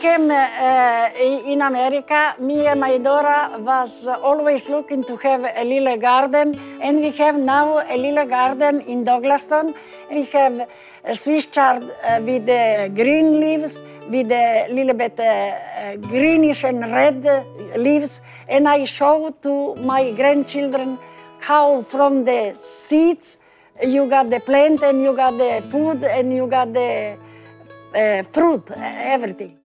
came in America, me and my daughter was always looking to have a little garden, and we have now a little garden in Douglaston. We have a Swiss chard with green leaves, with a little bit greenish and red leaves, and I show to my grandchildren how from the seeds you got the plant, and you got the food, and you got the fruit, everything.